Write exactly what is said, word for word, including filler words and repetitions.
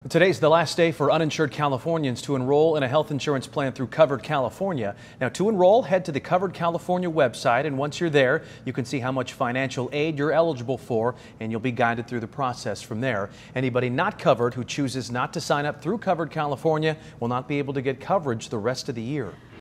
Today's the last day for uninsured Californians to enroll in a health insurance plan through Covered California. Now, to enroll, head to the Covered California website, and once you're there, you can see how much financial aid you're eligible for, and you'll be guided through the process from there. Anybody not covered who chooses not to sign up through Covered California will not be able to get coverage the rest of the year.